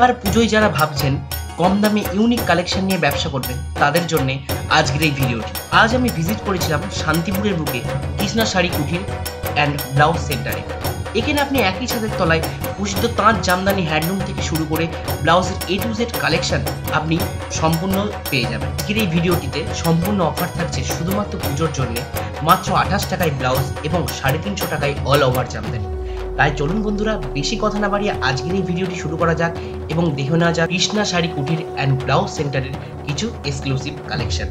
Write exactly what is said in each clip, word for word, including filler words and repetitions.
এবার পুজোয় যারা ভাবছেন কম দামে ইউনিক কালেকশন নিয়ে ব্যবসা করবেন তাদের জন্য আজকের এই ভিডিওটি। আজ আমি ভিজিট করেছিলাম শান্তিপুরের বুকে কৃষ্ণা শাড়ি কুটির অ্যান্ড ব্লাউজ সেন্টারে। এখানে আপনি একই ছাদের তলায় প্রসিদ্ধ তাঁত জামদানি হ্যান্ডলুম থেকে শুরু করে ব্লাউজের এ টু জেড কালেকশন আপনি সম্পূর্ণ পেয়ে যাবেন। আজকের এই ভিডিওটিতে সম্পূর্ণ অফার থাকছে শুধুমাত্র পুজোর জন্য, মাত্র আঠাশ টাকায় ব্লাউজ এবং সাড়ে তিনশো টাকায় অল ওভার জামদানি। তাই চলুন বন্ধুরা, বেশি কথা না বাড়িয়ে আজকের এই ভিডিওটি শুরু করা যাক এবং দেখে নেওয়া যাক কৃষ্ণা শাড়ি কুটির অ্যান্ড ব্লাউজ সেন্টারের কিছু এক্সক্লুসিভ কালেকশন।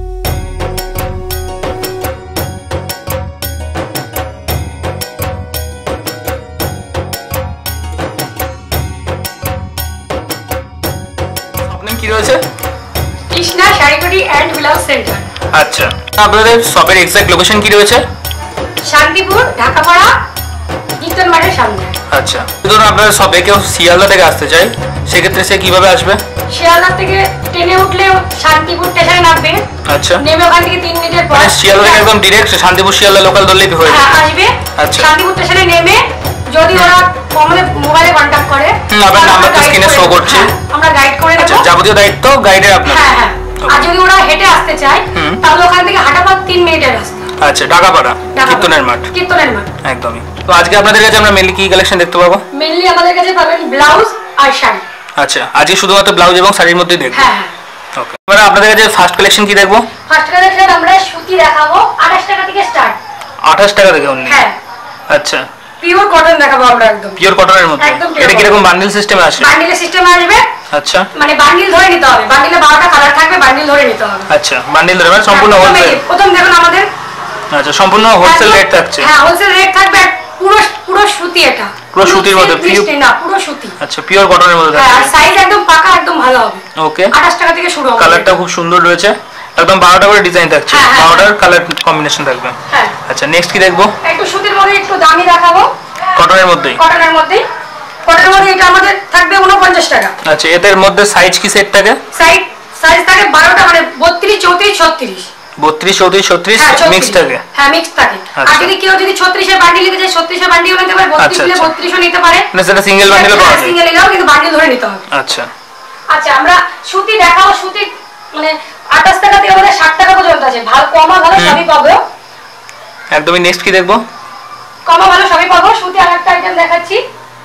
কি রয়েছে? কৃষ্ণা শাড়ি কুটির অ্যান্ড ব্লাউজ সেন্টার। আচ্ছা, আপনাদের শপের এক্সাক্ট লোকেশন কি রয়েছে? শান্তিপুর, ঢাকাপাড়া, কীর্তন মাঠের সামনে। আচ্ছা, ধরুন আপনাদের শপে কেউ শিয়ালদা থেকে আসতে চায়, সেক্ষেত্রে সে কিভাবে আসবে? শিয়ালদা থেকে ট্রেনে উঠলে শান্তিপুর স্টেশনে নামবে। আচ্ছা, নেমে ওখান থেকে তিন মিনিটের পর মানে শিয়ালদা থেকে একদম ডাইরেক্ট শান্তিপুর শিয়ালদা লোকাল ধরলেই হয়ে যাবে। আসবে। আচ্ছা, শান্তিপুর স্টেশনে নেমে যদি ওরা আমাদের মোবাইলে কন্টাক্ট করে, আপনার নাম্বার তো স্ক্রিনে শো করছে, আমরা গাইড করে দেব। আচ্ছা, যাবতীয় দায়িত্ব গাইডের আপনার। হ্যাঁ হ্যাঁ। আর যদি ওরা হেঁটে আসতে চায় তাহলে ওখান থেকে হাঁটা পথ তিন মিনিটের রাস্তা। আচ্ছা, ঢাকাপাড়া, কীর্তনের মাঠ। কীর্তনের মাঠ একদমই। তো আজকে আপনাদের কাছে আমরা মেনলি কি কালেকশন দেখতে পাবো? মেনলি আমাদের কাছে পাবেন ব্লাউজ আর শাড়ি। আচ্ছা, আজকে শুধুমাত্র ব্লাউজ এবং শাড়ির মধ্যেই দেখব। হ্যাঁ হ্যাঁ। ওকে, এবার আপনাদের কাছে ফার্স্ট কালেকশন কি দেখবো? ফার্স্ট কালেকশন আমরা সুতি দেখাবো, আঠাশ টাকা থেকে স্টার্ট। আঠাশ টাকা থেকে অনলি? হ্যাঁ। আচ্ছা, পিওর কটন দেখাবো আমরা, একদম পিওর কটনের মধ্যে। এটা কি রকম বান্ডিল সিস্টেমে আসে? বান্ডিলের সিস্টেমে আসবে। আচ্ছা, মানে বান্ডিল ধরে নিতে হবে, বান্ডিলে বারোটা কালার থাকবে, বান্ডিল ধরে নিতে হবে। আচ্ছা, বান্ডিল ধরে মানে সম্পূর্ণ হোলসেল। প্রথম দেখুন আমাদের। আচ্ছা, সম্পূর্ণ হোলসেল রেট থাকছে। হ্যাঁ, হোলসেল রেট থাকবে। পুরো পুরো সুতি, এটা পুরো সুতির মধ্যে, না পুরো সুতি। আচ্ছা, পিওর কটনের মধ্যে থাকছে। হ্যাঁ, আর সাইজ একদম পাকা, একদম ভালো হবে। ওকে, আঠাশ টাকা থেকে শুরু হবে। কালারটা খুব সুন্দর রয়েছে, একদম বারোটা করে ডিজাইন থাকছে, বারোটার কালার কম্বিনেশন থাকবে। হ্যাঁ। আচ্ছা, নেক্সট কি দেখবো? একটু সুতির মধ্যে একটু দামি দেখাবো। কটনের মধ্যেই? কটনের মধ্যেই। কটনের মধ্যে এটা আমাদের থাকবে উনপঞ্চাশ টাকা। আচ্ছা, এদের মধ্যে সাইজ কি সেট থাকে? সাইজ সাইজ থাকে বারোটা, মানে বত্রিশ, চৌত্রিশ, ছত্রিশ। বত্রিশ, চৌত্রিশ, ছত্রিশ মিক্স থাকে? হ্যাঁ, মিক্স থাকে। আর যদি কেউ যদি ছত্রিশ এর বান্ডিল নিতে চায়, ছত্রিশ এর বান্ডিলও নিতে পারে, বত্রিশ নিলে বত্রিশ ও নিতে পারে। না, সেটা সিঙ্গেল বান্ডিলও পাওয়া যায়। সিঙ্গেল নিলেও কিন্তু বান্ডিল ধরে নিতে হবে। আচ্ছা আচ্ছা, আমরা সুতি দেখাবো। সুতি মানে আঠাশ টাকা থেকে আমাদের ষাট টাকা পর্যন্ত আছে। ভালো কমা ভালো সবই পাবো। একদমই। নেক্সট কি দেখবো? কমা ভালো সবই পাবো। সুতি আরেকটা আইটেম দেখাচ্ছি।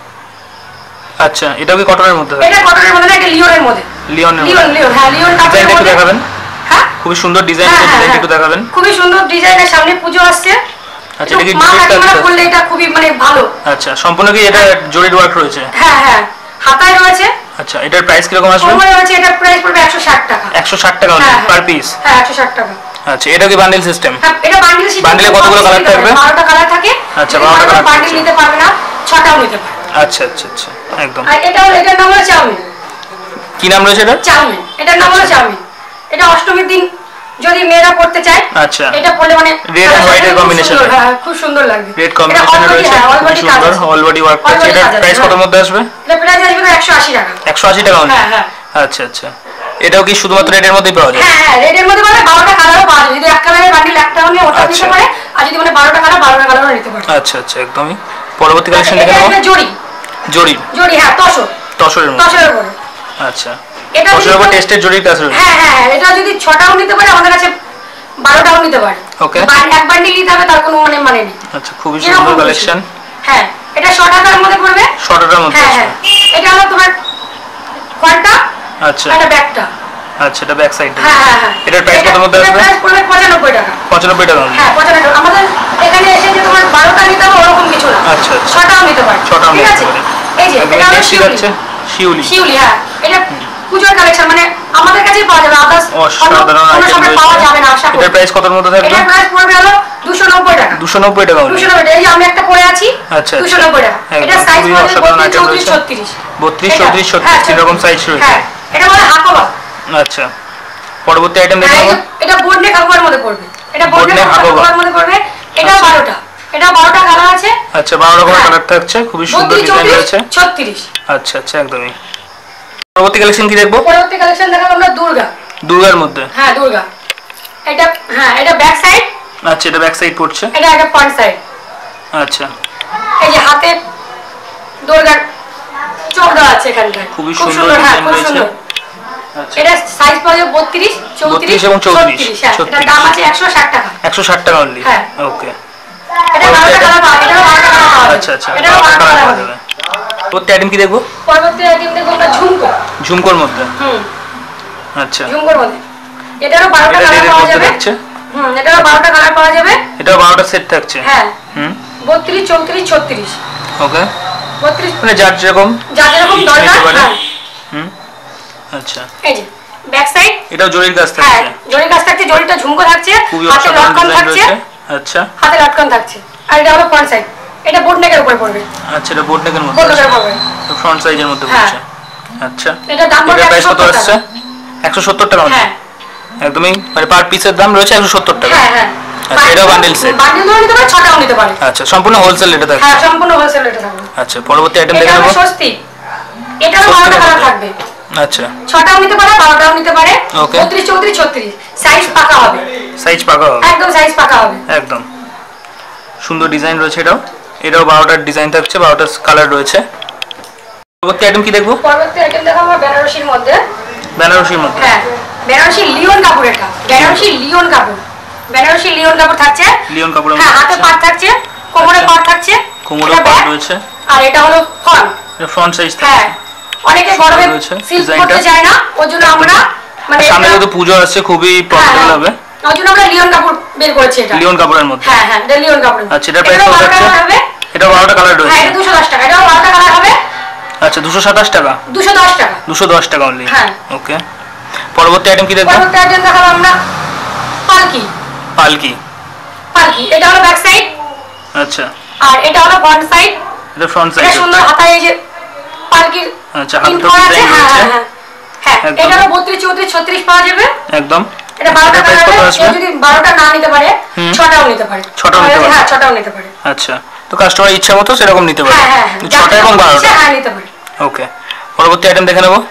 আচ্ছা, এটা কি কটনের মধ্যে? এটা কটনের মধ্যে না, এটা লিওনের মধ্যে। লিওনের লিওন লিওন হ্যাঁ, লিওন কাপড়ের মধ্যে। দেখাবেন? হ্যাঁ, খুব সুন্দর ডিজাইন, ডিজাইন একটু দেখাবেন। খুব সুন্দর ডিজাইনের, সামনে পূজো আসছে। আচ্ছা, এটা কি মা কাকিমারা করলে এটা খুবই মানে ভালো। আচ্ছা, সম্পূর্ণ কি এটা জরির ওয়ার্ক রয়েছে? হ্যাঁ হ্যাঁ, হাতায় রয়েছে। আচ্ছা, এটার প্রাইস কি রকম আসবে? কোমরে রয়েছে, এটার প্রাইস পড়বে একশো ষাট টাকা। একশো ষাট টাকা পার পিস? হ্যাঁ, একশো ষাট টাকা। আচ্ছা, এটা কি বান্ডিল সিস্টেম? হ্যাঁ, এটা বান্ডিল সিস্টেম। বান্ডিলে কতগুলো কালার থাকবে? বারোটা কালার থাকে। আচ্ছা, বারোটা কালার। বান্ডিল নিতে পারবে না, ছটাও নিতে পারবে। আচ্ছা আচ্ছা আচ্ছা, একদম। আর এটা এটার নাম হলো চাউমিন। কি নাম রয়েছে এটা? চাউমিন। এটার নাম হলো চাউমিন। এটা অষ্টমীর দিন যদি মেয়েরা পড়তে চায়, আচ্ছা, এটা পড়লে মানে রেড এন্ড হোয়াইট এর কম্বিনেশন। হ্যাঁ, খুব সুন্দর লাগবে। রেড কম্বিনেশন রয়েছে, খুব সুন্দর। অল বডি ওয়ার্ক আছে। এটা প্রাইস কত মধ্যে আসবে? এটা প্রাইস আসবে একশো আশি টাকা। একশো আশি টাকা অনলি? হ্যাঁ হ্যাঁ। আচ্ছা আচ্ছা, এটাও কি শুধুমাত্র রেডের মধ্যেই পাওয়া যায়? হ্যাঁ হ্যাঁ, রেডের মধ্যে মানে বারোটা কালারও পাওয়া যায়। যদি এক কালারের বান্ডিল একটাও নিয়ে ওটা নিতে পারে, আর যদি মানে বারোটা কালার বারোটা কালারও নিতে পারে। আচ্ছা আচ্ছা, একদমই। পরবর্তী কালেকশন দেখে নেব। এটা জরি। জরি? জরি হ্যাঁ, তসর। তসরের মধ্যে? তসরের উপরে। আচ্ছা, এটা তসরের উপর টেস্টেড জরির কাজ রয়েছে? হ্যাঁ হ্যাঁ, এটা যদি ছটাও নিতে পারে, আমাদের কাছে বারোটাও নিতে পারে। ওকে, এক বান্ডিল নিতে হবে তার কোনো মানে মানে নেই। আচ্ছা, খুবই সুন্দর কালেকশন। হ্যাঁ, এটা ছ টাকার মধ্যে পড়বে। ছ টাকার মধ্যে? হ্যাঁ হ্যাঁ, এটা হলো তোমার ফ্রন্টটা। আচ্ছা, এটা ব্যাকটা। আচ্ছা, এটা ব্যাক সাইড। হ্যাঁ হ্যাঁ হ্যাঁ। এটার প্রাইস কত মধ্যে আসবে? এটার প্রাইস পড়বে পঁচানব্বই টাকা। পঁচানব্বই টাকা? হ্যাঁ, পঁচানব্বই টাকা। আমাদের এখানে এসে যে তোমার বারোটা নিতে হবে ওরকম কিছু না। আচ্ছা আচ্ছা, ছটাও নিতে পারে। ছটাও নিতে পারে। এই যে এটা হলো শিউলি। শিউলি? শিউলি হ্যাঁ, এটা পূজোর কালেকশন, মানে আমাদের কাছেই পাওয়া যাবে। আদার্স অসাধারণ আইটেম রয়েছে। পাওয়া যাবে না আশা করি। এটার প্রাইস কত মধ্যে থাকবে? এটার প্রাইস পড়বে হলো দুশো নব্বই টাকা। দুশো নব্বই টাকা? দুশো নব্বই টাকা। এই যে আমি একটা পরে আছি। আচ্ছা, দুশো নব্বই টাকা। এটা সাইজ হবে বত্রিশ, চৌত্রিশ, ছত্রিশ। বত্রিশ, চৌত্রিশ, ছত্রিশ তিন রকম সাইজ রয়েছে। হ্যাঁ, এটা বলে হাকোবা। আচ্ছা, পরবর্তী আইটেম দেখে নেব। এটা বোর্ড নেক হাকোবার মধ্যে পড়বে। এটা বোর্ড নেক হাকোবার মধ্যে পড়বে। এটা বারোটা। এটা বারোটা কালার আছে। আচ্ছা, বারো রকমের কালার থাকছে, খুবই সুন্দর ডিজাইন রয়েছে। ছত্রিশ। আচ্ছা আচ্ছা, একদমই। পরবর্তী কালেকশন কি দেখবো? পরবর্তী কালেকশন দেখাবো আমরা দুর্গা। দুর্গার মধ্যে? হ্যাঁ, দুর্গা। এটা হ্যাঁ, এটা ব্যাক সাইড। আচ্ছা, এটা ব্যাক সাইড পড়ছে। এটা একটা ফ্রন্ট সাইড। আচ্ছা, এই যে হাতে দুর্গার চোখ দেওয়া আছে এখানটায়, খুবই খুব সুন্দর সুন্দর। হ্যাঁ, ডিজাইন খুব রয়েছে। সুন্দর। আচ্ছা, এটা সাইজ পাওয়া যাবে বত্রিশ, চৌত্রিশ এবং চৌত্রিশ, ছত্রিশ। হ্যাঁ, ছত্রিশ। এটার দাম আছে একশো ষাট টাকা। একশো ষাট টাকা অনলি। হ্যাঁ। ওকে। এটা বারোটা কালার পাওয়া যাবে, এটাও বারোটা কালার পাওয়া যাবে। আচ্ছা আচ্ছা, এটাও বারোটা বারোটা কালার কালার পাওয়া হবে। যাবে। পরবর্তী আইটেম কি দেখবো? পরবর্তী আইটেম দেখবো আমরা ঝুমকো। ঝুমকোর মধ্যে। হুম, আচ্ছা, ঝুমকোর মধ্যে এটারও বারোটা এটা কালার রেডের পাওয়া মধ্যে যাবে। থাকছে। হুম, এটারও বারোটা কালার পাওয়া যাবে। এটাও বারোটা সেট থাকছে। হ্যাঁ, হুম, বত্রিশ, চৌত্রিশ, ছত্রিশ। ওকে। বত্রিশ মানে যার যেরকম যা যেরকম নিতে দরকার। পারে। হ্যাঁ, হুম, আচ্ছা। এই যে ব্যাক সাইড। এটাও জরির কাজ হ্যাঁ, থাকছে। জরির কাজ থাকছে, জরিটা ঝুমকো থাকছে, খুবই হাতে অসাধারণ লটকন ডিজাইন থাকছে। রয়েছে। আচ্ছা হাতে লটকন থাকছে। আর এটা হলো ফ্রন্ট সাইড। এটা বোট নেকের উপর পড়বে। আচ্ছা, এটা বোট নেকের মধ্যে বোট আছে। নেকের পড়বে। তো ফ্রন্ট সাইজের মধ্যে হ্যাঁ। পড়ছে। আচ্ছা, এটা দাম পড়বে এটার প্রাইস কত একশো সত্তর আসছে? টাকা। একশো সত্তর টাকা only? হ্যাঁ একদমই মানে পার পিসের দাম রয়েছে একশো সত্তর টাকা। হ্যাঁ হ্যাঁ। আচ্ছা, এটাও বান্ডেল সেট। বান্ডেল ধরে নিতে পারে, ছটাও নিতে পারে। আচ্ছা, সম্পূর্ণ হোলসেল রেটে থাকছে। হ্যাঁ, সম্পূর্ণ হোলসেল রেটে থাকবে। আচ্ছা, পরবর্তী আইটেম এটা দেখে হলো নেব। স্বস্তি। এটারও বারোটা কালার থাকবে। আচ্ছা, ছটাও নিতে পারে, বারোটাও নিতে পারে। Okay. বত্রিশ, চৌত্রিশ, ছত্রিশ। সাইজ পাকা হবে। সাইজ পাকা হবে একদম সাইজ পাকা হবে। একদম। সুন্দর ডিজাইন রয়েছে এটাও। এটাও বারোটার ডিজাইন থাকছে, বারোটার কালার রয়েছে। পরবর্তী আইটেম কি দেখবো? পরবর্তী আইটেম দেখো আমরা বেনারসির মধ্যে। বেনারসির মধ্যে। হ্যাঁ, বেনারসি লিওন কাপড়। এটা বেনারসি লিওন কাপড়। বেনারসি লিওন কাপড় থাকছে। লিওন কাপড়ের হ্যাঁ, মধ্যে হাতে থাকছে। পাট থাকছে, কোমরে আচ্ছা। পাট থাকছে। কোমরে এটা পাট back, রয়েছে। আর এটা হলো ফ্রন্ট। এটা ফ্রন্ট সাইজ হ্যাঁ, থাকছে। অনেকে গরমে রয়েছে সিল্ক ডিজাইনটা। করতে চায় না, ওর জন্য আমরা মানে সামনে এটা- যেহেতু পুজো আসছে, খুবই হ্যাঁ, প্রফিটেবল হ্যাঁ, হবে। ওর জন্য আমরা লিওন কাপড় বের করেছি এটা। লিওন কাপড়ের মধ্যে। হ্যাঁ হ্যাঁ, এটা লিওন কাপড়। আচ্ছা, এটার প্রাইস এটাও কত বারোটা থাকছে? কালার হবে। এটা বারোটা কালার হ্যাঁ, রয়েছে। এটা দুশো দশ টাকা। এটাও বারোটা কালার হবে। আচ্ছা, দুশো সাতাশ টাকা। দুশো দশ টাকা। দুশো দশ টাকা অনলি। হ্যাঁ। ওকে। পরবর্তী আইটেম কি দেখবো? পরবর্তী আইটেম দেখাবো আমরা পালকি। পালকি। পালকি এটা হলো ব্যাক সাইড, আচ্ছা, আর এটা হলো ফ্রন্ট সাইড। এটা ফ্রন্ট এটা সাইড। সুন্দর হাতায় এই যে পালকির আচ্ছা, প্রিন্ট হাতের করা আছে। ডিজাইন হ্যাঁ রয়েছে। হ্যাঁ হ্যাঁ হ্যাঁ, একদম। এটা হলো বত্রিশ, চৌত্রিশ, ছত্রিশ পাওয়া যাবে। একদম। এটা বারোটা এটার price কালার কত হবে। আসবে? কেউ যদি বারোটা না নিতে পারে, হুম। ছটাও নিতে পারে। ছটাও নিতে পারে। হ্যাঁ, ছটাও নিতে পারে। আচ্ছা, তো কাস্টমার ইচ্ছা মতো সেরকম নিতে পারে। হ্যাঁ হ্যাঁ হ্যাঁ, ছটা এবং বারোটা। হ্যাঁ নিতে পারে। ওকে। পরবর্তী আইটেম দেখে নেবো।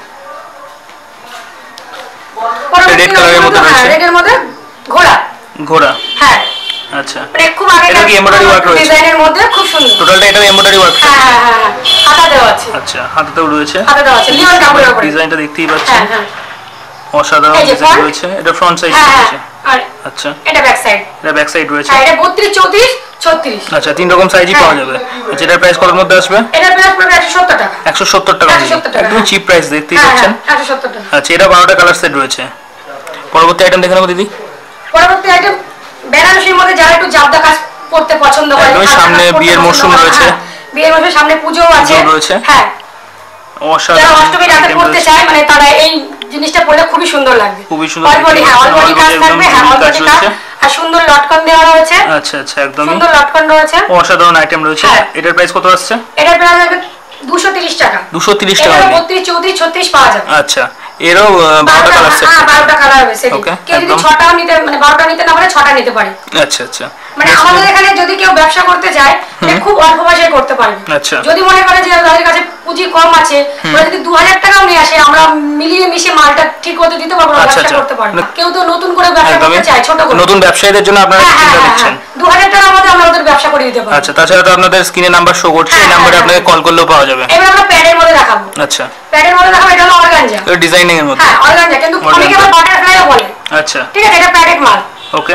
পরবর্তী red colour এর মধ্যে হ্যাঁ, রয়েছে। red এর মধ্যে ঘোড়া। ঘোড়া। হ্যাঁ, আচ্ছা, মানে খুব আগে এটা কি embroidery work রয়েছে? ডিজাইনের মধ্যে খুব সুন্দর। টোটালটা এটা এমব্রয়ডারি ওয়ার্ক। হ্যাঁ হ্যাঁ হ্যাঁ হ্যাঁ, হাতা দেওয়া আছে। আচ্ছা, হাতেও রয়েছে। হাতা দেওয়া আছে লিওন কাপড়ের উপরে। ডিজাইনটা দেখতেই পাচ্ছেন। হ্যাঁ হ্যাঁ অসাধারণ এই যে ডিজাইন front। রয়েছে। এটা ফ্রন্ট সাইজ হ্যাঁ রয়েছে। হ্যাঁ, আর আচ্ছা, এটা ব্যাক সাইড। এটা ব্যাক সাইড রয়েছে। হ্যাঁ, এটা বত্রিশ, চৌত্রিশ, ছত্রিশ। আচ্ছা, তিন রকম সাইজই হ্যাঁ। পাওয়া যাবে। আচ্ছা, এটার প্রাইস কত মধ্যে আসবে? এটার প্রাইস পড়বে একশো সত্তর টাকা। একশো সত্তর টাকা। একশো সত্তর টাকা, একদম হ্যাঁ। চিপ প্রাইস দেখতেই হ্যাঁ পাচ্ছেন। হ্যাঁ, একশো সত্তর টাকা। আচ্ছা, এটা বারোটা কালার সেট রয়েছে। পরবর্তী আইটেম দেখে নেবো দিদি। পরবর্তী আইটেম বেনারসির মধ্যে যারা একটু জাবদা কাজ করতে পছন্দ করে, একদমই হালকা সামনে কাজ করতে বিয়ের পছন্দ মরশুম করে, রয়েছে। হ্যাঁ, বিয়ের মরশুমে সামনে পুজো আছে। পুজো রয়েছে। হ্যাঁ, যারা অসাধারণ অষ্টমী রাতে item পড়তে রয়েছে। চায় মানে তারা এই জিনিসটা পড়লে খুবই সুন্দর লাগবে। খুবই সুন্দর অল বডি, হ্যাঁ, অল বডি দেখতে কাজ পাচ্ছেন। থাকবে। হ্যাঁ, একদম অল কাজ বডি কাজ রয়েছে। আর সুন্দর লটকন দেওয়া রয়েছে। আচ্ছা আচ্ছা, একদমই সুন্দর লটকন রয়েছে। অসাধারণ আইটেম রয়েছে। হ্যাঁ। এটার প্রাইস কত আসছে? এটার প্রাইস হবে দুশো তিরিশ টাকা। দুশো তিরিশ টাকা এটা only। বত্রিশ, চৌত্রিশ, ছত্রিশ পাওয়া যাবে। আচ্ছা, এরও আহ, বারোটা কালার সেট। হ্যাঁ, বারোটা কালার হবে সেটি। Okay, কেউ যদি একদম। ছটাও নিতে মানে বারোটা নিতে না পারে, ছটা নিতে পারে। আচ্ছা আচ্ছা, মানে আমাদের এখানে যদি কেউ ব্যবসা করতে চায়, সে খুব অল্প পয়সায় করতে পারবে। আচ্ছা। যদি মনে করে যে তাদের কাছে পুঁজি কম আছে, ওরা যদি দু হাজার টাকাও নিয়ে আসে, আমরা মিলিয়ে মিশিয়ে মালটা ঠিক করতে দিতে পারবো, আচ্ছা, ব্যবসা আচ্ছা। করতে পারবে। মানে- কেউ তো নতুন করে ব্যবসা একদমই করতে চায়, ছোট করে। নতুন ব্যবসায়ীদের জন্য আপনারা হ্যাঁ, হ্যাঁ, চিন্তা হ্যাঁ, দিচ্ছেন। হ্যাঁ। দু হাজার টাকার মধ্যে আমরা ওদের ব্যবসা করে দিতে পারবো। আচ্ছা, তাছাড়া তো আপনাদের স্ক্রিনে নাম্বার শো করছে, এই হ্যাঁ, নাম্বারে হ্যাঁ, আপনাকে কল করলেও পাওয়া যাবে। এবার আমরা প্যাডের মধ্যে দেখাবো। আচ্ছা, প্যাডের মধ্যে দেখাবো, এটা হলো অর্গানজা। এটা ডিজাইনিং এর মধ্যে। হ্যাঁ, অর্গানজা, কিন্তু Organza। অনেকে আবার বাটারফ্লাইও বলে। আচ্ছা, ঠিক আছে, এটা প্যাডেড মাল। ওকে।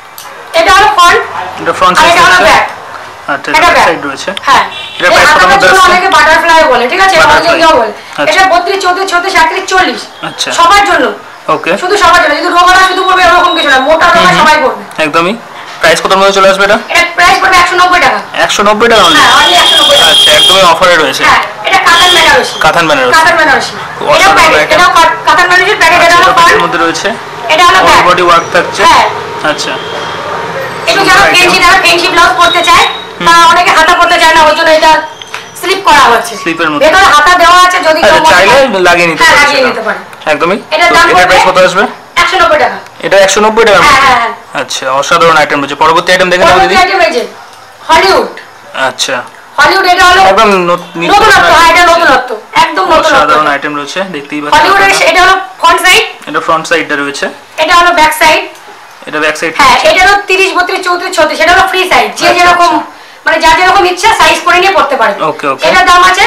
এটা হলো ফ্রন্ট, এটা ফ্রন্ট আর সাইড এটা হলো রয়েছে। ব্যাক। আচ্ছা, এটা এটা back। সাইড রয়েছে। হ্যাঁ, এটার এই price কত হাতাটার মধ্যে জন্য আসছে? অনেকে বাটারফ্লাই বলে, ঠিক আছে, Butterfly। অর্গানজাও বলে। আচ্ছা। এটা বত্রিশ, চৌত্রিশ, ছত্রিশ, আটত্রিশ, চল্লিশ। আচ্ছা। সবার জন্য, ওকে, শুধু সবার জন্য। যদি রোগারা শুধু পড়বে এরকম কিছু না, মোটা রোগা সবাই পড়বে। একদমই। প্রাইস কত মধ্যে চলে আসবে এটা? এটা প্রাইস পড়বে একশো নব্বই টাকা। একশো নব্বই টাকা only? হ্যাঁ, only একশো নব্বই টাকা। আচ্ছা, একদমই অফারে রয়েছে। হ্যাঁ, এটা কাতান বেনারসি। কাতান বেনারসি। কাতান বেনারসি। অসাধারণ এটাও প্যাকেট, item। এটাও কাত- কাতান বেনারসির প্যাকেট। এটা আচ্ছা, হলো এটা প্যাকেটের ফ্রন্ট, মধ্যে রয়েছে। এটা হলো অল ব্যাক। বডি ওয়ার্ক থাকছে। হ্যাঁ, আচ্ছা, একটু যারা item। ফেন্সি যারা ফেন্সি ব্লাউজ পরতে চায়, বা অনেকে হাতা পরতে চায় না, ওই জন্য এটা স্লিপ করা হচ্ছে। স্লিপের মধ্যে। ভেতরে হাতা দেওয়া আছে, যদি কেউ আচ্ছা, মনে চাইলে করে- লাগিয়ে নিতে হ্যাঁ, পারে লাগিয়ে সেটা। নিতে পারে। একদমই। এটার তো দাম এটার পড়বে প্রাইস কত আসবে? একশো নব্বই টাকা। এটা একশো নব্বই টাকা। হ্যাঁ, হ্যাঁ, হ্যাঁ। আচ্ছা, অসাধারণ আইটেম রয়েছে। পরবর্তী আইটেম দেখে নেবো পরবর্তী দিদি। আইটেম এই যে হলিউড। আচ্ছা, হলিউড এটা হলো একদম নত- নিত্য নতুনত্ব। হ্যাঁ, এটা নতুন নতুনত্ব, একদম নতুনত্ব। অসাধারণ আইটেম রয়েছে, দেখতেই পাচ্ছেন হলিউডের আপনারা। এটা হলো ফ্রন্ট সাইড, এটা ফ্রন্ট সাইডটা রয়েছে, এটা হলো ব্যাক সাইড। এটা ব্যাক সাইড। হ্যাঁ, এটা হলো তিরিশ, বত্রিশ, চৌত্রিশ, ছত্রিশ। এটা হলো ফ্রি সাইজ, যে আচ্ছা, যেরকম মানে যার যেরকম ইচ্ছা সাইজ করে নিয়ে পড়তে পারবে। Okay, okay। এটার দাম আছে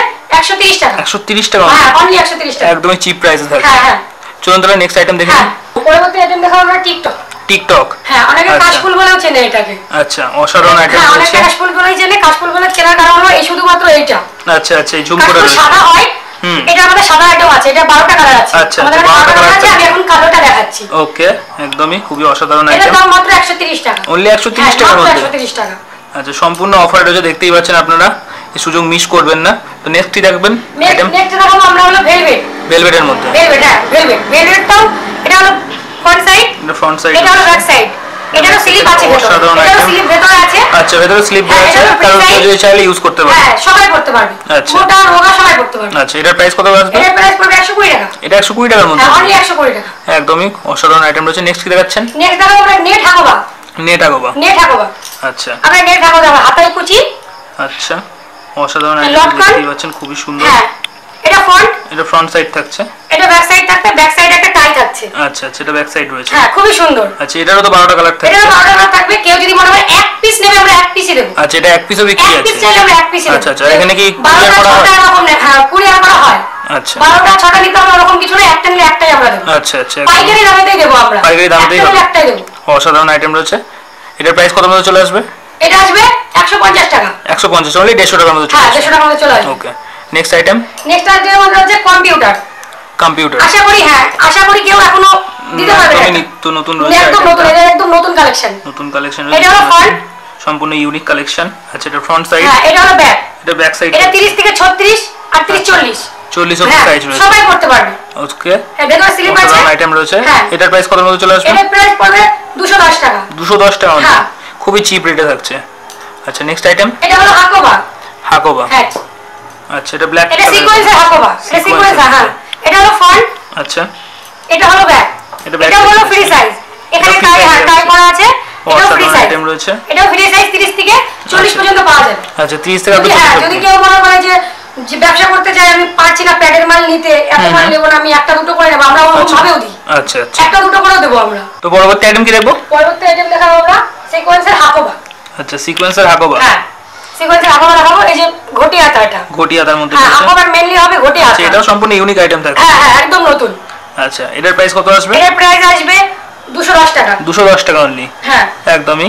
একশো তিরিশ টাকা। একশো তিরিশ টাকা, হ্যাঁ অনলি একশো তিরিশ টাকা, একদমই চিপ প্রাইসে থাকছে। হ্যাঁ হ্যাঁ। চলুন তাহলে নেক্সট আইটেম দেখি। হ্যাঁ পরবর্তী আইটেম দেখাবো আমরা টিকটক। টিকটক, হ্যাঁ অনেকে আচ্ছা। কাশফুল বলেও চেনে এটাকে। আচ্ছা, অসাধারণ আইটেম হ্যাঁ অনেকে রয়েছে। কাশফুল বলেই চেনে। কাশফুল বলে চেনার কারণ হলো এই শুধুমাত্র এইটা। আচ্ছা আচ্ছা, এই ঝুমকোটা কাশফুল রয়েছে। সাদা হয়, হুম। এটা আমাদের সাদা আইটেম আছে, এটা বারোটা কালার আছে। আচ্ছা, আমাদের আচ্ছা, বারোটা বারোটা কালার আছে, colour আমি এখন কালোটা দেখাচ্ছি। ওকে, একদমই খুবই অসাধারণ এটার আইটেম। দাম মাত্র একশো তিরিশ টাকা। অনলি একশো তিরিশ হ্যাঁ, টাকার মাত্র মধ্যে। একশো তিরিশ টাকা। আচ্ছা, সম্পূর্ণ অফার রয়েছে, দেখতেই পাচ্ছেন আপনারা, এই সুযোগ মিস করবেন না। তো নেক্সট কি দেখবেন আইটেম? নেক্সট দেখাবো আমরা হলো ভেলভেট। ভেলভেটের মধ্যে। ভেলভেট, হ্যাঁ ভেলভেট। ভেলভেটটাও এটা হলো ফ্রন্ট সাইড, এটা ফ্রন্ট সাইড, এটা হলো ব্যাক সাইড। এটারও স্লিপ আছে ভেতরে, অসাধারণ এটারও item। স্লিপ ভেতরে আছে। আচ্ছা, ভেতরে স্লিপ হ্যাঁ, রয়েছে, এটারও কারণ free কেউ size। যদি চাইলে ইউজ করতে পারে। হ্যাঁ সবাই করতে পারবে, আচ্ছা। মোটা রোগা সবাই করতে পারবে। আচ্ছা, এটার প্রাইস কত আসবে? এটার প্রাইস পড়বে একশো কুড়ি টাকা। এটা একশো কুড়ি টাকার মধ্যে। হ্যাঁ অনলি একশো কুড়ি টাকা। একদমই অসাধারণ আইটেম রয়েছে। নেক্সট কি দেখাচ্ছেন? নেক্সট দেখাবো আমরা নেট হাকোবা। নেট আগোবা, নেট হাকোবা, আচ্ছা আমরা নেট হাকোবা দেখাবো। হাতায় কুচি, আচ্ছা, অসাধারণ আইটেম লটকন। দেখতেই পাচ্ছেন, খুবই সুন্দর। হ্যাঁ এটা ফ্রন্ট, এটা ফ্রন্ট সাইড থাকছে। এটা ব্যাক সাইড থাকতে, ব্যাক সাইডে একটা টাই থাকছে। আচ্ছা আচ্ছা, এটা ব্যাক সাইড রয়েছে। হ্যাঁ খুবই সুন্দর। আচ্ছা, এটারও তো বারোটা কালার থাকছে। এটা বারোটা কালার থাকবে, কেউ যদি মনে করে এক পিস নেবে আমরা এক পিসই দেবো। আচ্ছা, এটা এক পিসও বিক্রি এক আছে। পিস চাইলে আমরা এক পিসই দেবো। আচ্ছা আচ্ছা, এখানে কি বারোটা কুরিয়ার করা হয়? ছটা এরকম নেই, হ্যাঁ কুরিয়ার করা হয়। আচ্ছা বারোটা ছটা নিতে আমরা ওরকম কিছু না, একটা নিলে একটাই আমরা দেবো। আচ্ছা আচ্ছা, পাইকারি দামেতেই দেবো আমরা, পাইকারি দামেতেই একটা হবে। নিলে একটাই দেবো। অসাধারণ আইটেম রয়েছে। এটার প্রাইস কত মধ্যে চলে আসবে? এটা আসবে একশো পঞ্চাশ টাকা। একশো পঞ্চাশ, অনলি দেড়শো টাকার মধ্যে চলে হ্যাঁ আসবে। দেড়শো টাকার মধ্যে চলে আসবে। Okay, next item next item আমাদের হচ্ছে কম্পিউটার। কম্পিউটার, আশা করি, হ্যাঁ আশা করি কেউ এখনো দিতে পারবে না। একদমই নিত্য নতুন রয়েছে একদম নতুন, item টা। এটা একদম নতুন কালেকশন। নতুন কালেকশন এটা হলো front। সম্পূর্ণ ইউনিক কালেকশন। আচ্ছা, এটা ফ্রন্ট সাইড, হ্যাঁ এটা হলো ব্যাক। এটা ব্যাক সাইড। এটা তিরিশ থেকে ছত্রিশ, আটত্রিশ, চল্লিশ। চল্লিশ অবধি হ্যাঁ সাইজ রয়েছে। সবাই করতে পারবে। ওকে, হ্যাঁ ভেতরে স্লিপ আছে। অসাধারণ আইটেম রয়েছে। হ্যাঁ। এটার প্রাইস কত মধ্যে চলে আসবে? এটার প্রাইস পড়বে দুশো দশ টাকা। দুশো দশ টাকা মধ্যে। হ্যাঁ। খুবই চিপ রেটে থাকছে। আচ্ছা, নেক্সট আইটেম এটা হলো হাকোবা। হাকোবা। হ্যাঁ আচ্ছা, এটা ব্ল্যাক এটা সিকোয়েন্সের হাকোবা। এটা সিকোয়েন্স, হ্যাঁ এটা হলো ফ্রন্ট, আচ্ছা, এটা হলো ব্যাক। এটা back এটা হলো side ফ্রি আছে। সাইজ, এখানে এটা free টাই, হ্যাঁ size টাই আছে। করা আছে। এটাও ফ্রি অসাধারণ সাইজ আইটেম রয়েছে। এটাও ফ্রি সাইজ তিরিশ থেকে চল্লিশ আচ্ছা। পর্যন্ত পাওয়া যাবে। আচ্ছা, ত্রিশ থেকে যদি হ্যাঁ যদি কেউ মনে করে যে যে ব্যবসা করতে চাই, আমি পারছি না প্যাডের মাল নিতে, এত মাল নেবো না, আমি একটা দুটো করে নেবো, আমরা ওরকম ভাবেও দিই। আচ্ছা আচ্ছা, একটা দুটো করেও দেবো আমরা। তো পরবর্তী আইটেম কি দেখবো? পরবর্তী আইটেম দেখাবো আমরা সিকোয়েন্সের হাকোবা। আচ্ছা, সিকোয়েন্সের হাকোবা। হ্যাঁ সিকোয়েন্সের হাকোবা দেখাবো। এই যে ঘটি হাতা, এটা ঘটি হাতার মধ্যে হ্যাঁ রয়েছে। হাকোবার মেইনলি হবে ঘটি হাতা। আচ্ছা, এটাও সম্পূর্ণ ইউনিক আইটেম থাকছে। হ্যাঁ হ্যাঁ একদম নতুন। আচ্ছা, এটার প্রাইস কত আসবে? এটার প্রাইস আসবে দুশো দশ টাকা। দুশো দশ টাকা অনলি। হ্যাঁ একদমই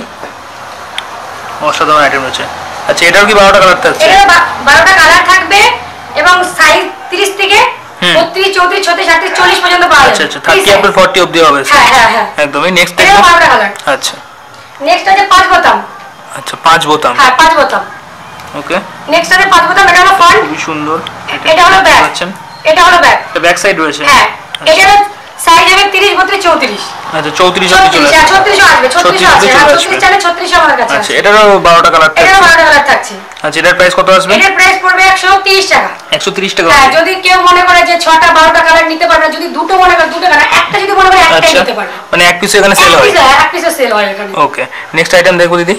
অসাধারণ আইটেম রয়েছে। আচ্ছা, এটাও কি বারোটা কালার থাকছে? এটার বারোটা কালার থাকবে এবং সাইজ তিরিশ থেকে হুম। বত্রিশ, চৌত্রিশ, ছত্রিশ, আটত্রিশ, চল্লিশ পর্যন্ত পাওয়া আচ্ছা যাবে। আচ্ছা, থার্টি আপ টু ফর্টি অবধি হবে। হ্যাঁ হ্যাঁ হ্যাঁ একদমই। নেক্সট এটাও দেখবো। বারোটা কালার। আচ্ছা নেক্সট আছে পাঁচ বোতাম। আচ্ছা, পাঁচ বোতাম। হ্যাঁ পাঁচ বোতাম। ওকে, নেক্সট আছে পাঁচ বোতাম। এটা হলো ফ্রন্ট, খুবই সুন্দর। এটা হলো ব্যাক। পাচ্ছেন, এটা হলো ব্যাক। এটা ব্যাক সাইড রয়েছে। হ্যাঁ এটার সাইজ হবে তিরিশ, বত্রিশ, চৌত্রিশ, আচ্ছা, চৌত্রিশ অবধি চলে ছত্রিশ। হ্যাঁ আসবে। ছত্রিশও আসবে, ছত্রিশও ছত্রিশ আছে। অবধি হ্যাঁ চলে ছত্রিশ আসবে। চালে ছত্রিশও আমার কাছে আচ্ছা, আছে। এটারও বারোটা কালার এটাও থাকছে। বারোটা কালার থাকছে। আচ্ছা, এটার প্রাইস কত আসবে? এটার প্রাইস পড়বে একশো তিরিশ টাকা। একশো তিরিশ টাকা। হ্যাঁ যদি কেউ মনে করে যে ছটা বারোটা কালার নিতে পারবে না, যদি দুটো মনে করে দুটো কালার, একটা যদি মনে করে একটাই আচ্ছা, নিতে পারবে। মানে এক পিস এখানে সেল এক হয়। পিস, এক পিসের সেল হয় এখানে। ওকে, নেক্সট আইটেম দেখবো দিদি।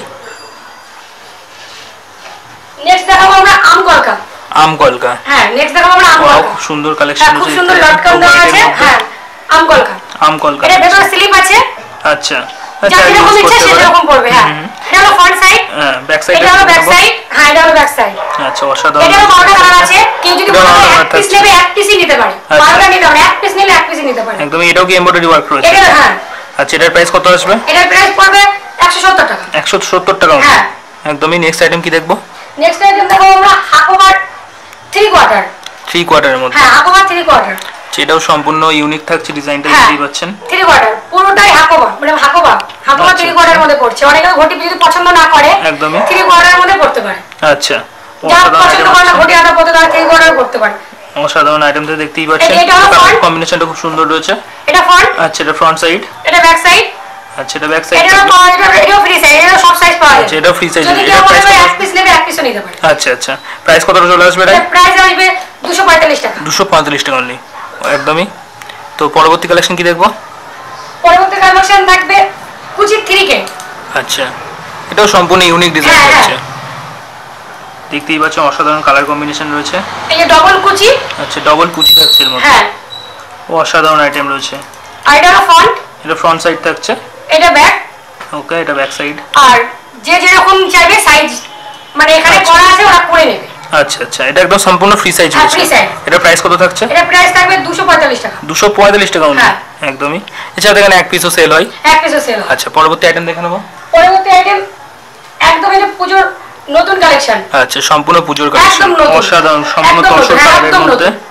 নেক্সট দেখাবো আমরা আম কলকা। আম কলকা। হ্যাঁ নেক্সট দেখাবো আমরা আম ওয়াও, কলকা। খুব সুন্দর কালেকশন হ্যাঁ খুব সুন্দর লটকন দেওয়া আছে। হ্যাঁ আম কলকা। আম কলকা। এটা ভেতরে স্লিপ আছে, আচ্ছা যা আচ্ছা, যেরকম use ইচ্ছা করতে পারে। সেরকম পড়বে। হ্যাঁ এটা হলো ফ্রন্ট সাইড, হ্যাঁ, ব্যাক সাইড। এটা হলো ব্যাক সাইড। হ্যাঁ এটা হলো ব্যাক সাইড। আচ্ছা, অসাধারণ। এটারও বারোটা কালার আছে, কেউ যদি এটা মনে করে বারোটা এক পিস colour নেবে এক পিসই নিতে পারে, আচ্ছা। বারোটা নিতে পারে, এক পিস নিলে এক পিসই নিতে পারে। একদমই। এটাও কি এমব্রয়ডারি ওয়ার্ক রয়েছে? এটা হ্যাঁ আচ্ছা, এটার প্রাইস কত আসবে? এটার প্রাইস পড়বে একশো সত্তর টাকা। একশো সত্তর টাকা। হ্যাঁ। একদমই। নেক্সট আইটেম কি দেখবো? নেক্সট আইটেম দেখাবো আমরা হাকোবার থ্রি কোয়ার্টার। থ্রি কোয়ার্টারের মধ্যে। হ্যাঁ হাকোবার থ্রি কোয়ার্টার। এটাও সম্পূর্ণ ইউনিক থাকছে, ডিজাইনটা হ্যাঁ দেখতেই পাচ্ছেন। থ্রি কোয়ার্টার পুরোটাই হাকোবা, মানে হাকোবা হাকোবা আচ্ছা, থ্রি কোয়ার্টারের মধ্যে পড়ছে। অনেকে ঘটি যদি পছন্দ না করে একদমই। থ্রি কোয়ার্টারের মধ্যে পড়তে পারে। আচ্ছা, যারা অসাধারণ পছন্দ item করে না আছে। ঘটি হাতা পড়তে, তারা থ্রি কোয়ার্টার করতে পারে। অসাধারণ আইটেম তো দেখতেই পাচ্ছেন। এটা- এটা হলো front। কম্বিনেশনটা খুব সুন্দর রয়েছে। এটা ফ্রন্ট, আচ্ছা, এটা ফ্রন্ট সাইড। এটা ব্যাক সাইড। আচ্ছা, এটা ব্যাক সাইড। এটারও পাওয়া এটা এটাও ফ্রি সাইজ, এটাও সব সাইজ পাওয়া আচ্ছা, যায়। এটাও free size। যদি এটার কেউ মনে price করে কত? এক পিস নেবে এক পিসও নিতে পারে। আচ্ছা আচ্ছা, প্রাইস কত চলে আসবে? এটার প্রাইস আসবে দুশো পঁয়তাল্লিশ টাকা। দুশো পঁয়তাল্লিশ টাকা অনলি। একদমই। তো পরবর্তী কালেকশন কি দেখবো? পরবর্তী কালেকশন থাকবে কুচি থ্রি কে। আচ্ছা, এটাও সম্পূর্ণ ইউনিক ডিজাইন হ্যাঁ, রয়েছে। দেখতেই পাচ্ছেন, অসাধারণ কালার কম্বিনেশন রয়েছে। এই যে ডবল কুচি। আচ্ছা, ডবল কুচি থাকছে এর মধ্যে। হ্যাঁ অসাধারণ আইটেম রয়েছে। আর এটা হলো ফ্রন্ট, এটা ফ্রন্ট সাইড থাকছে। এটা ব্যাক। ওকে, এটা ব্যাক সাইড। আর যে যেরকম চাইবে সাইজ, মানে এখানে আচ্ছা। করা আছে ওরা করে নেবে। আচ্ছা আচ্ছা, এটা একদম সম্পূর্ণ ফ্রি সাইজ হ্যাঁ, রয়েছে। free size। এটা প্রাইস কত থাকছে? এটা প্রাইস থাকবে দুশো পঁয়তাল্লিশ টাকা। দুশো পঁয়তাল্লিশ টাকা only? হ্যাঁ। একদমই। এছাড়া দেখেন এক পিসও সেল হয়। এক পিসও সেল হয়। আচ্ছা, পরবর্তী আইটেম দেখে নেব। পরবর্তী আইটেম একদম এটা পুজোর নতুন কালেকশন। আচ্ছা, সম্পূর্ণ পুজোর কালেকশন, একদম নতুন। অসাধারণ, সম্পূর্ণ একদম নতুন, তসর হ্যাঁ, কালারের একদম মধ্যে নতুন।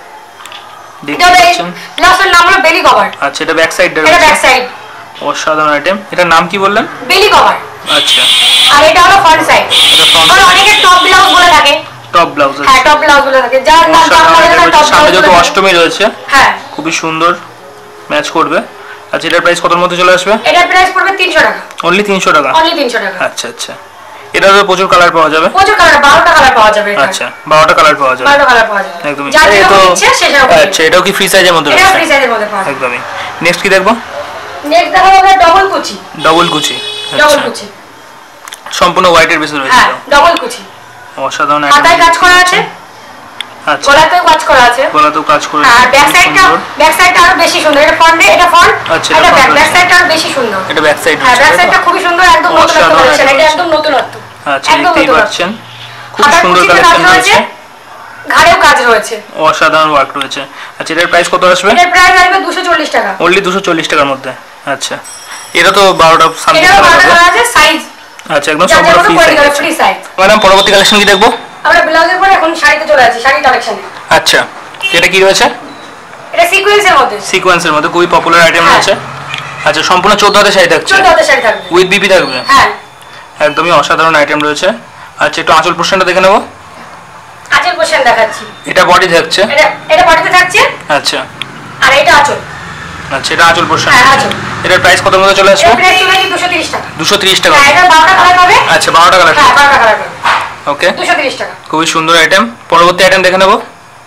দেখতে এটা পাচ্ছেন। ব্লাউজের নাম হলো বেলি কভার। আচ্ছা, এটা ব্যাক সাইড এটা ব্যাক সাইড। অসাধারণ আইটেম। এটার নাম কি বললেন? বেলি কভার। আচ্ছা, আর এটা হলো ফ্রন্ট সাইড। এটা front আর side। অনেকে টপ ব্লাউজ বলে থাকে। Top blouse. হ্যাঁ, টপ ব্লাউজ বলে থাকে। যার নাম টপ অসাধারণ ব্লাউজ, item টপ রয়েছে। সামনে ব্লাউজ। যেহেতু অষ্টমী রয়েছে, হ্যাঁ, খুবই সুন্দর ম্যাচ করবে। আচ্ছা, এটার প্রাইস কতর মধ্যে চলে আসবে? এটার প্রাইস পড়বে তিনশো টাকা। অনলি তিনশো টাকা? অনলি তিনশো টাকা। আচ্ছা আচ্ছা, এটারও প্রচুর কালার পাওয়া যাবে। প্রচুর কালার, বারোটা কালার পাওয়া যাবে এটা। আচ্ছা, বারোটা কালার পাওয়া যাবে। বারোটা কালার পাওয়া যাবে। একদমই। যার এই তো যেরকম ইচ্ছে সে সেরকম। আচ্ছা, এটাও কি ফ্রি সাইজের মধ্যে এটা রয়েছে? ফ্রি সাইজের মধ্যে পাওয়া যাবে। একদমই। নেক্সট কি দেখবো? নেক্সট দেখাবো আমরা ডবল কুচি। ডবল কুচি। ডবল আচ্ছা, কুচি। সম্পূর্ণ হোয়াইটের বেসে রয়েছে। হ্যাঁ, ডবল কুচি। অসাধারণ হাতায় কাজ করা আছে, আচ্ছা, গলাতেও কাজ করা আছে। গলাতেও কাজ করে। আর ব্যাক সাইডটা, ব্যাক সাইডটা আরো বেশি সুন্দর। এটা ফ্রন্টে, এটা ফ্রন্ট। আচ্ছা, এটা এটা ব্যাক, front ব্যাক আছে। সাইডটা আরো বেশি সুন্দর। এটা ব্যাক সাইড হ্যাঁ, ব্যাক রয়েছে। সাইডটা খুবই সুন্দর, একদম নতুন অসাধারণ কালেকশন। এটা রয়েছে। একদম নতুনত্ব। আচ্ছা, একদম দেখতেই নতুন। পাচ্ছেন খুব হাতার সুন্দর কুচিতে কাজ কালেকশন রয়েছে, রয়েছে। ঘাড়েও কাজ রয়েছে। অসাধারণ ওয়ার্ক রয়েছে। আচ্ছা, এটার প্রাইস কত আসবে? এটার প্রাইস আসবে দুশো চল্লিশ টাকা। অনলি দুশো চল্লিশ টাকার মধ্যে। আচ্ছা, এটা তো বারোটা সামথিং এটারও কালার বারোটা হবে। কালার আছে, সাইজ আচ্ছা, একদম যার সম্পূর্ণ যেমন ফ্রি করে সাইজ। দিতে ফ্রি সাইজ। ম্যাডাম, পরবর্তী কালেকশন কি দেখবো? আমরা ব্লাউজের পরে এখন শাড়িতে চলে যাচ্ছি, শাড়ি কালেকশনে। আচ্ছা, এটা কি রয়েছে? এটা সিকোয়েন্সের মধ্যে। সিকোয়েন্সের মধ্যে খুবই পপুলার আইটেম হ্যাঁ। রয়েছে। আচ্ছা, সম্পূর্ণ চোদ্দ হাতে শাড়ি থাকছে, চোদ্দ হাতের শাড়ি থাকবে। উইথ বিপি থাকবে। হ্যাঁ, একদমই অসাধারণ আইটেম রয়েছে। আচ্ছা, একটু আঁচল পোর্শনটা দেখে নেবো। আঁচল পোর্শন দেখাচ্ছি। এটা বডি থাকছে। এটা এটা বডিতে থাকছে, আচ্ছা আর এটা আঁচল। আচ্ছা, এটা আঁচল পোর্শন। হ্যাঁ, আঁচল। এটার প্রাইস কত মধ্যে চলে আসবে? এর প্রাইস চলে আসছে দুশো তিরিশ টাকা। দুশো তিরিশ টাকা। হ্যাঁ, এটা বারোটা কালার পাবে। আচ্ছা, বারোটা কালার। হ্যাঁ, বারোটা কালার পাবে। ওকে, দুশো তিরিশ টাকা। খুবই সুন্দর আইটেম। পরবর্তী আইটেম দেখে নেবো।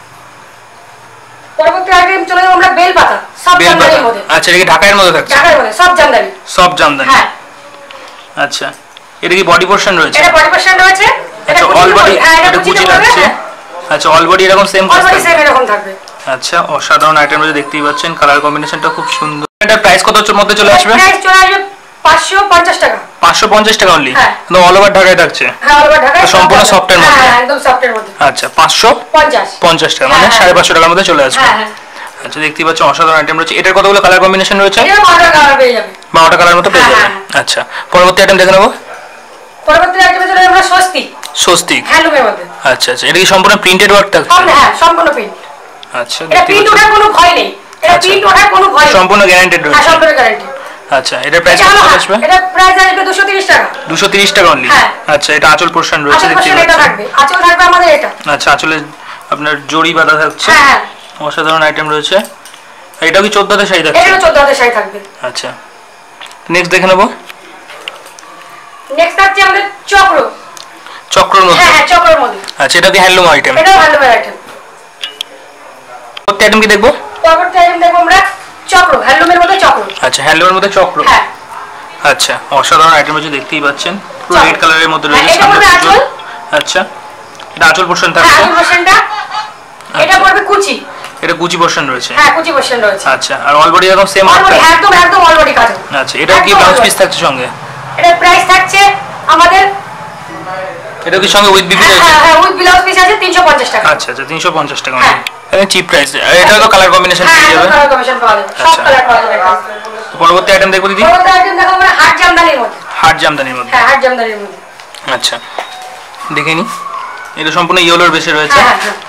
পরবর্তী আইটেম চলে যাবো আমরা বেল পাতা, সব বেল জামদানির পাতা। মধ্যে। আচ্ছা, এটা কি ঢাকার মধ্যে থাকছে? ঢাকার মধ্যে সব জামদানি। সব জামদানি। হ্যাঁ, আচ্ছা, এটা কি বডি পোর্শন রয়েছে? এটা বডি পোর্শন রয়েছে। আচ্ছা, অল বডি। হ্যাঁ, এটা এটা কুচিতে কুচি পড়বে। থাকছে। হ্যাঁ, আচ্ছা, অল বডি এরকম সেম অল কাজ বডি থাকবে। সেম এরকম থাকবে। আচ্ছা, অসাধারণ আইটেম রয়েছে, দেখতেই পাচ্ছেন কালার কম্বিনেশনটা খুব সুন্দর। এটার প্রাইস কত মধ্যে চলে আসবে? প্রাইস চলে আসবে পাঁচশো পঞ্চাশ টাকা। পাঁচশো পঞ্চাশ টাকা অনলি। হ্যাঁ। একদম অল ওভার ঢাকায় থাকছে। হ্যাঁ, অল ওভার ঢাকায় সম্পূর্ণ সব সফটের জামদানি। মধ্যে। হ্যাঁ, একদম সফটের মধ্যে। আচ্ছা, পাঁচশো পঞ্চাশ পঞ্চাশ টাকা, মানে হ্যাঁ, হ্যাঁ। সাড়ে পাঁচশো টাকার মধ্যে চলে আসবে। হ্যাঁ, হ্যাঁ। আচ্ছা, দেখতেই পাচ্ছেন অসাধারণ আইটেম রয়েছে। এটার কতগুলো কালার কম্বিনেশন রয়েছে? এটা বারোটা কালার পেয়ে যাবে। বারোটা কালার মতো পেয়ে হ্যাঁ, যাবেন। হ্যাঁ। আচ্ছা, পরবর্তী আইটেম দেখে নেবো। পরবর্তী আইটেমে চলে যাবো আমরা স্বস্তি, স্বস্তিক। হ্যান্ডলুমের মধ্যে। আচ্ছা আচ্ছা, এটা কি সম্পূর্ণ প্রিন্টেড ওয়ার্ক থাকছে? সব- হ্যাঁ, সম্পূর্ণ প্রিন্ট। আচ্ছা, এটা দেখতেই প্রিন্ট পাচ্ছেন ওঠার কোনো ভয় নেই। এটা আচ্ছা। প্রিন্ট ওঠার কোনো ভয় নেই। সম্পূর্ণ গ্যারান্টেড হ্যাঁ, রয়েছে। সম্পূর্ণ গ্যারান্টি। আচ্ছা, এটার প্রাইস এটা কত হলো- আসবে? এটা প্রাইস আসবে দুশো তিরিশ টাকা। দুশো তিরিশ টাকা অনলি। হ্যাঁ। আচ্ছা, এটা আঁচল পোর্শন রয়েছে, আঁচল দেখতেই পোর্শন এটা পাচ্ছেন। থাকবে, আঁচল থাকবে আমাদের এটা। আচ্ছা, আঁচলে আপনার জড়ি বাঁধা থাকছে। হ্যাঁ, হ্যাঁ। অসাধারণ আইটেম রয়েছে। এটাও কি চোদ্দ হাতের শাড়ি এটা থাকছে? হলো চোদ্দ হাতের শাড়ি থাকবে। আচ্ছা, নেক্সট দেখে নেবো। নেক্সট থাকছে আমাদের চক্র। চক্রর মধ্যে। হ্যাঁ, হ্যাঁ, চক্রের মধ্যে। আচ্ছা, এটা কি হ্যান্ডলুম আইটেম? এটাও হ্যান্ডলুমের আইটেম। প্রত্যেক আইটেম কি দেখবো? পরবর্তী আইটেম দেখবো আমরা চক্র, হ্যান্ডলুমের মধ্যে চক্র। আচ্ছা, হ্যান্ডলুমের মধ্যে চক্র। হ্যাঁ, আচ্ছা, অসাধারণ আইটেম রয়েছে, দেখতেই পাচ্ছেন পুরো চক্র। রেড কালারের মধ্যে হ্যাঁ, রয়েছে। এটা পড়বে সামনে আঁচল। পুজোর। আচ্ছা, এটা আঁচল পোর্শন হ্যাঁ, থাকছে। আঁচল পোর্শনটা। এটা পড়বে কুচি। এটা কুচি পোর্শন রয়েছে। হ্যাঁ, কুচি পোর্শন রয়েছে। আচ্ছা, আর অল বডি এরকম সেম অল আউট বডি থাকছে। একদম একদম অল বডি কাজ। আচ্ছা, এটা কি একদম ব্লাউজ all পিস body। থাকছে সঙ্গে? এটার প্রাইস থাকছে আমাদের এটা কি সঙ্গে উইথ বিপি হ্যাঁ, রয়েছে? হ্যাঁ, হ্যাঁ, উইথ ব্লাউজ পিস আছে তিনশো পঞ্চাশ টাকা। আচ্ছা আচ্ছা, তিনশো পঞ্চাশ টাকা হ্যাঁ। মানে চিপ প্রাইস। এটা তো কালার কম্বিনেশন হ্যাঁ, পেয়ে যাবে। কালার কম্বিনেশন পাওয়া যাবে। সব আচ্ছা। কালার পাওয়া যাবে। পরবর্তী আইটেম দেখবো দিদি। পরবর্তী আইটেম দেখো আমরা হাট জামদানির মধ্যে। হাট জামদানির মধ্যে। হ্যাঁ, হাট জামদানির মধ্যে। আচ্ছা, দেখে নি। এটা সম্পূর্ণ ইয়েলোর বেসে রয়েছে। হ্যাঁ, হ্যাঁ,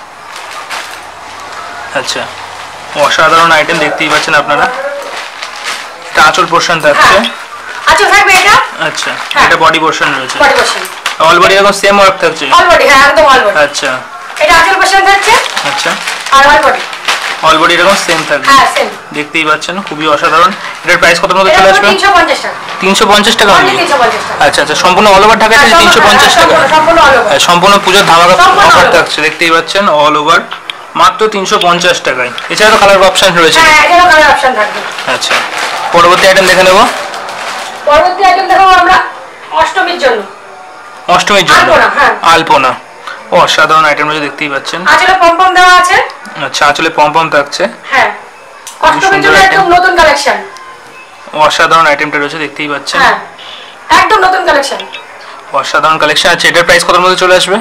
আচ্ছা, অসাধারণ আইটেম, দেখতেই পাচ্ছেন আপনারা। এটা আঁচল পোর্শন থাকছে। হ্যাঁ। আচ্ছা, থাকবে এটা আচ্ছা, হ্যাঁ। এটা বডি পোর্শন রয়েছে। Body portion. অল বডি এরকম সেম ওয়ার্ক থাকছে। অল বডি, হ্যাঁ, একদম অল বডি। আচ্ছা এটা আঁচল পোর্শন থাকছে আচ্ছা, আর অল বডি। অল বডি এরকম সেম থাকবে। হ্যাঁ, সেম। দেখতেই পাচ্ছেন খুবই অসাধারণ। এটার প্রাইস কত মধ্যে এটা চলে আসবে? তিনশো পঞ্চাশ টাকা। তিনশো পঞ্চাশ টাকা অনলি only? তিনশো পঞ্চাশ টাকা। আচ্ছা আচ্ছা, সম্পূর্ণ অল ওভার ঢাকা হ্যাঁ, তিনশো পঞ্চাশ টাকা। সম্পূর্ণ সম্পূর্ণ অল ওভার। হ্যাঁ, সম্পূর্ণ পুজোর ধামাকা সম্পূর্ণ অফার all over। থাকছে, দেখতেই পাচ্ছেন অল ওভার মাত্র তিনশো পঞ্চাশ টাকায়। এছাড়া তো কালার অপশন রয়েছে। হ্যাঁ, এটারও কালার অপশন থাকবে। আচ্ছা, পরবর্তী আইটেম দেখে নেব। পরবর্তী আইটেম দেখো আমরা অষ্টমীর জন্য অষ্টমীর জন্য আলপনা, হ্যাঁ। আলপনা। ও অসাধারণ আইটেম রয়েছে, দেখতেই পাচ্ছেন। আঁচলে পমপম দেওয়া আছে। আচ্ছা, আসলে পমপম থাকছে। হ্যাঁ, অষ্টমীর সুন্দর জন্য item। একদম নতুন কালেকশন। অসাধারণ আইটেমটা রয়েছে, দেখতেই পাচ্ছেন। হ্যাঁ, একদম নতুন কালেকশন। অসাধারণ কালেকশন আছে। এটার প্রাইস কতর মধ্যে চলে আসবে?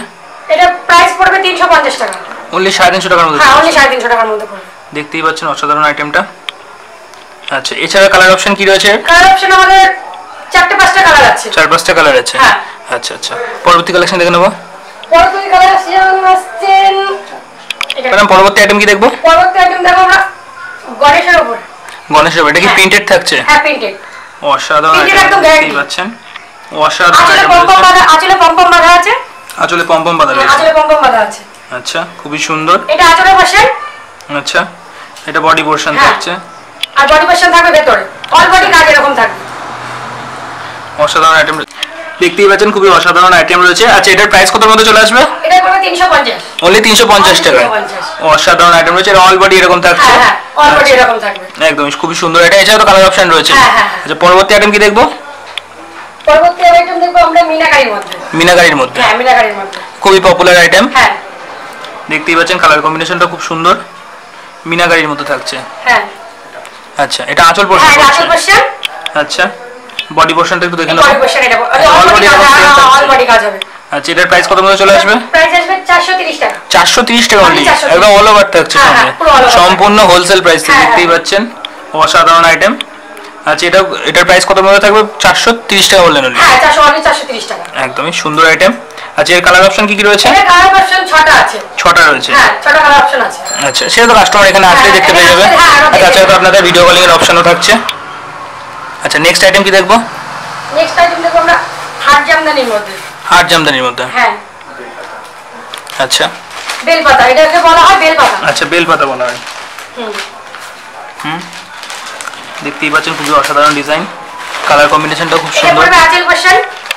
এটা প্রাইস পড়বে তিনশো পঞ্চাশ টাকা। অনলি সাড়ে তিনশো টাকার মধ্যে। হ্যাঁ অনলি সাড়ে তিনশো টাকার মধ্যে পড়বে। দেখতেই পাচ্ছেন অসাধারণ আইটেমটা। আচ্ছা এছাড়া কালার অপশন কি রয়েছে? কালার অপশন আমাদের চারটে পাঁচটা কালার আছে। চার পাঁচটা কালার আছে। হ্যাঁ আচ্ছা আচ্ছা পরবর্তী কালেকশন দেখে নেব। পরবর্তী কালার আসছেন ম্যাডাম পরবর্তী আইটেম কি দেখব? পরবর্তী আইটেম দেখো আমরা গণেশের উপর। গণেশের উপর এটা কি প্রিন্টেড থাকছে? হ্যাঁ প্রিন্টেড। অসাধারণ প্রিন্টেড একদম গ্যারান্টি পাচ্ছেন। অসাধারণ আঁচলে পমপম বাঁধা, আঁচলে পমপম বাঁধা আছে। আঁচলে পমপম বাঁধা আছে। আঁচলে পমপম বাঁধা আছে। আচ্ছা খুবই সুন্দর। এটা আঁচলের পোরশন। আচ্ছা এটা বডি পোরশন থাকছে। আর বডি পোরশন থাকবে ভেতরে। অল বডি কাজ এরকম থাকবে। অসাধারণ আইটেম দেখতেই পাচ্ছেন, খুবই অসাধারণ আইটেম রয়েছে। আচ্ছা এটার প্রাইস কতর মধ্যে চলে আসবে? এটা পড়বে তিনশো পঞ্চাশ। অনলি তিনশো পঞ্চাশ টাকা। অসাধারণ আইটেম রয়েছে। এটা অল বডি এরকম থাকছে। হ্যাঁ অল বডি এরকম থাকবে। একদম খুবই সুন্দর। এটা এছাড়াও কালার অপশন রয়েছে। আচ্ছা পরবর্তী আইটেম কি দেখব? পরবর্তী আইটেম দেখবো আমরা মিনাকারির মধ্যে। মিনাকারির মধ্যে। হ্যাঁ মিনাকারির মধ্যে। খুবই পপুলার আইটেম। হ্যাঁ দেখতেই পাচ্ছেন কালার কম্বিনেশনটা খুব সুন্দর। মিনাকারির মধ্যে থাকছে। হ্যাঁ আচ্ছা এটা আঁচল পোরশন। হ্যাঁ আঁচল পোরশন। আচ্ছা বডি পোরশনটা একটু দেখে নাও। বডি পোরশন এটা অল বডি অল বডি কাজ হবে। আচ্ছা এটার প্রাইস কত মধ্যে চলে আসবে? প্রাইস আসবে চারশো তিরিশ টাকা। চারশো তিরিশ টাকা অনলি। একদম অল ওভার থাকছে সামনে। সম্পূর্ণ হোলসেল প্রাইস দেখতেই পাচ্ছেন। অসাধারণ আইটেম। আচ্ছা এটা এটার প্রাইস কত মধ্যে থাকবে? চারশো তিরিশ টাকা বললেন অনলি। হ্যাঁ চারশো অনলি চারশো তিরিশ টাকা। একদমই সুন্দর আইটেম। আচ্ছা এর কালার অপশন কি কি রয়েছে? এর কালার অপশন ছটা আছে। ছটা রয়েছে। হ্যাঁ ছটা কালার অপশন আছে। আচ্ছা সেটা তো কাস্টমার এখানে আসলে দেখতে পেয়ে যাবে। আচ্ছা তাছাড়া তো আপনাদের ভিডিও কলিং এর অপশনও থাকছে। আচ্ছা নেক্সট আইটেম কি দেখব? নেক্সট আইটেম দেখব আমরা হাট জামদানির মধ্যে। হাট জামদানির মধ্যে। হ্যাঁ আচ্ছা বেলপাতা, এটাকে বলা হয় বেলপাতা। আচ্ছা বেলপাতা বলা হয়। হুম হুম দেখতেই পাচ্ছেন খুবই অসাধারণ ডিজাইন। কালার কম্বিনেশনটা খুব সুন্দর। এটা আঁচল পোরশন।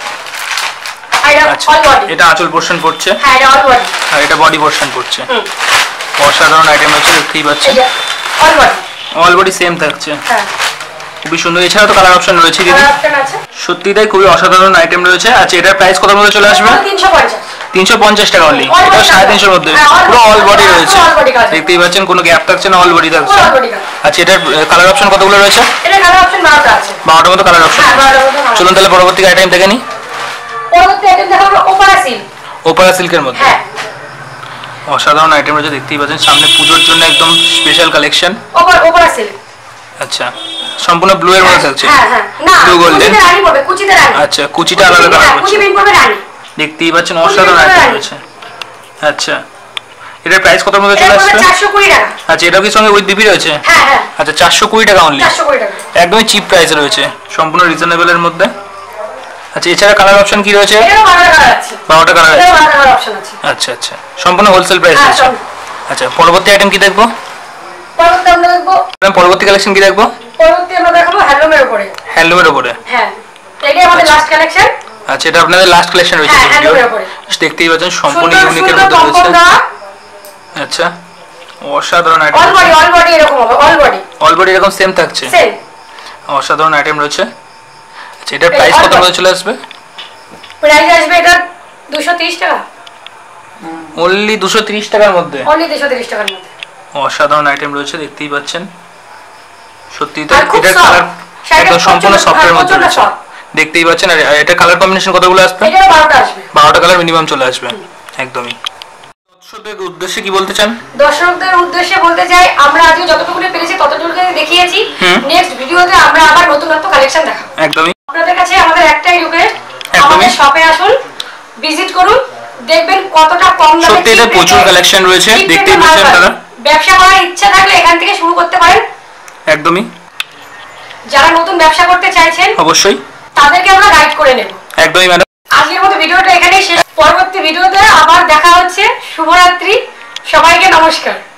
আচ্ছা এটা আঁচল পোরশন পড়ছে। হ্যাঁ এটা অল বডি। আর এটা বডি পোরশন পড়ছে। হুম অসাধারণ আইটেম আছে দেখতেই পাচ্ছেন। All body all body same থাকছে। হ্যাঁ খুবই সুন্দর। এছাড়াও তো কালার অপশন রয়েছে দিদি। কালার অপশন আছে। সত্যি তাই খুবই অসাধারণ আইটেম রয়েছে। আচ্ছা এটার প্রাইস কত মধ্যে চলে আসবে? তিনশো পঞ্চাশ। তিনশো পঞ্চাশ টাকা অনলি। এটা সাড়ে তিনশোর মধ্যে পুরো অল বডি রয়েছে। দেখতেই পাচ্ছেন কোনো গ্যাপ থাকছে না, অল বডি থাকছে। আচ্ছা এটার কালার অপশন কতগুলো রয়েছে? এটা কালার অপশন বারোটা আছে। বারোটার মতো কালার অপশন। চলুন তাহলে পরবর্তী আইটেম দেখে নিই। পরবর্তী আইটেম দেখো আমরা ওপারা সিল্ক। ওপারা সিল্কের মধ্যে। হ্যাঁ অসাধারণ আইটেম রয়েছে দেখতেই পাচ্ছেন। সামনে পুজোর জন্য একদম স্পেশাল কালেকশন। ওপারা ওপারা সিল্ক। আচ্ছা সম্পূর্ণ ব্লু এর মধ্যে থাকছে। হ্যাঁ হ্যাঁ না ব্লু গোল্ডেন। কুচিতে রানী পড়বে, কুচিতে রানী। আচ্ছা কুচিটা আলাদা কালার হ্যাঁ করছে। কুচি বিন পড়বে রানী। দেখতেই পাচ্ছেন অসাধারণ আইটেম রয়েছে। আচ্ছা এটার প্রাইস কত মধ্যে চলে আসছে? চারশো কুড়ি টাকা। আচ্ছা এটা কি সঙ্গে উইথ বিপি রয়েছে? হ্যাঁ হ্যাঁ আচ্ছা চারশো কুড়ি টাকা অনলি। চারশো কুড়ি টাকা একদমই চিপ প্রাইসে রয়েছে, সম্পূর্ণ রিজনেবল এর মধ্যে। আচ্ছা এছাড়া কালার অপশন কি রয়েছে? এটাও বারোটা কালার আছে। বারোটা কালার আছে। এটাও বারোটা কালার অপশন আছে। আচ্ছা আচ্ছা সম্পূর্ণ হোলসেল প্রাইস হ্যাঁ আছে। আচ্ছা পরবর্তী আইটেম কি দেখবো? পরবর্তী আমরা দেখবো পরবর্তী কালেকশন কি দেখবো? পরবর্তী আমরা দেখাবো হ্যান্ডলুমের উপরে। হ্যান্ডলুমের উপরে। হ্যাঁ এটাই আমাদের লাস্ট কালেকশন। আচ্ছা এটা আপনাদের লাস্ট কালেকশন রয়েছে। হ্যাঁ হ্যান্ডলুমের উপরে। দেখতেই পাচ্ছেন সম্পূর্ণ ইউনিক এর মধ্যে রয়েছে। আচ্ছা অসাধারণ item. All body all body এরকম হবে, অল বডি অল বডি এরকম সেম থাকছে। সেম অসাধারণ আইটেম রয়েছে। আচ্ছা এটার প্রাইস কত করে চলে আসবে? প্রাইস আসবে এটা দুশো তিরিশ টাকা। অনলি দুশো তিরিশ টাকার মধ্যে। অনলি দুশো তিরিশ টাকার মধ্যে। অসাধারণ আইটেম রয়েছে দেখতেই পাচ্ছেন। সত্যি তো আর খুব এটার soft, কালার শাড়িটা একদম সম্পূর্ণ প্রচন্ড- সফটের মধ্যে প্রচন্ড রয়েছে। soft। দেখতেই পাচ্ছেন। আর এটা কালার কম্বিনেশন কতগুলো আসবে? এটাও বারোটা আসবে। বারোটা কালার মিনিমাম চলে আসবে। একদমই। দর্শকদের উদ্দেশ্যে কি বলতে চান? দর্শকদের উদ্দেশ্যে বলতে চাই আমরা আজকে যতটুকু পেরেছি ততটুকু দেখিয়েছি। নেক্সট ভিডিওতে আমরা আবার নতুন নতুন কালেকশন দেখাবো। একদমই। আপনাদের কাছে আমাদের একটাই রিকোয়েস্ট, একদমই। আমাদের শপে আসুন, ভিজিট করুন, দেখবেন কতটা কম দামে। সত্যি এটা প্রচুর কালেকশন রয়েছে, দেখতেই পাচ্ছেন আপনারা। ব্যবসা করার ইচ্ছা থাকলে এখান থেকে শুরু করতে পারেন। একদমই। যারা নতুন ব্যবসা করতে চাইছেন অবশ্যই তাদেরকে আমরা গাইড করে নেব। একদমই ম্যাডাম। আজকের মতো ভিডিওটা এখানেই শেষ। পরবর্তী ভিডিওতে আবার দেখা হচ্ছে। শুভরাত্রি, সবাইকে নমস্কার।